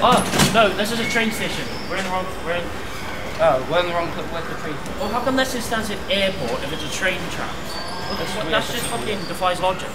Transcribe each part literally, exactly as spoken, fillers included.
Oh, no, this is a train station. We're in the wrong... We're in... Oh, we're in the wrong... Where's the train station? Well, how come this is stands at airport if it's a train tracks? Well, that's, what, that's just fucking defies logic.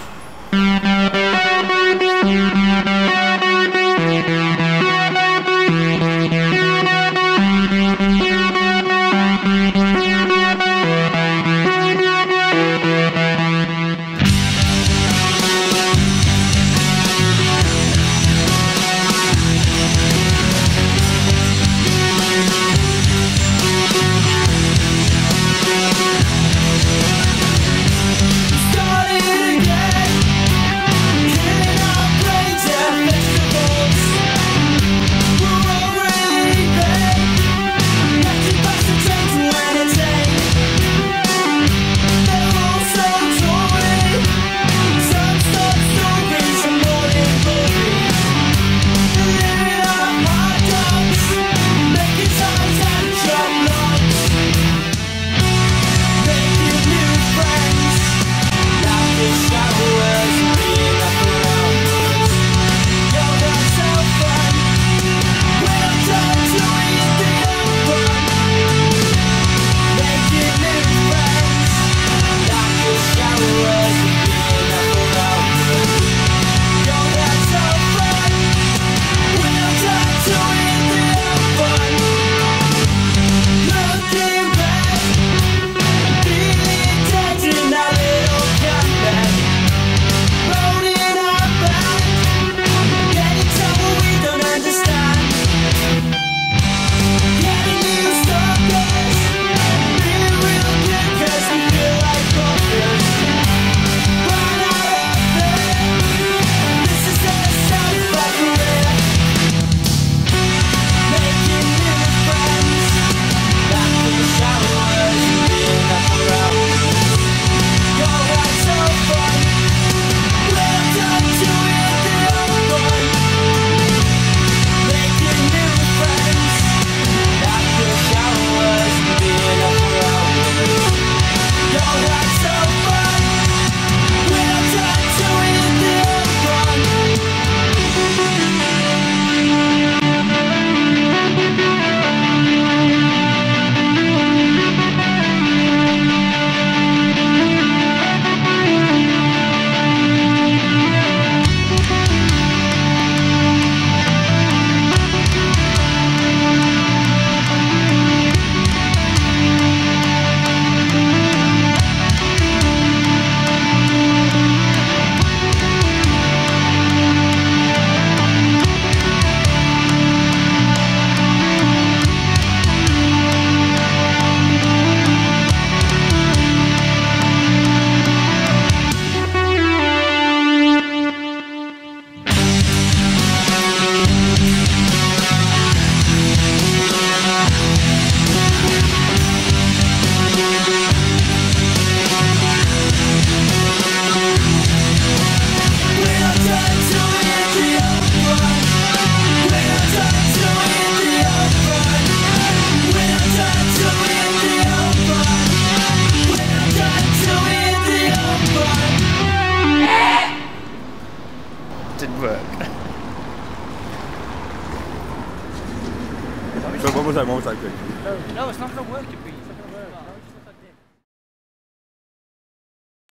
So what was that? What was that good? No, no, it's not going to work if we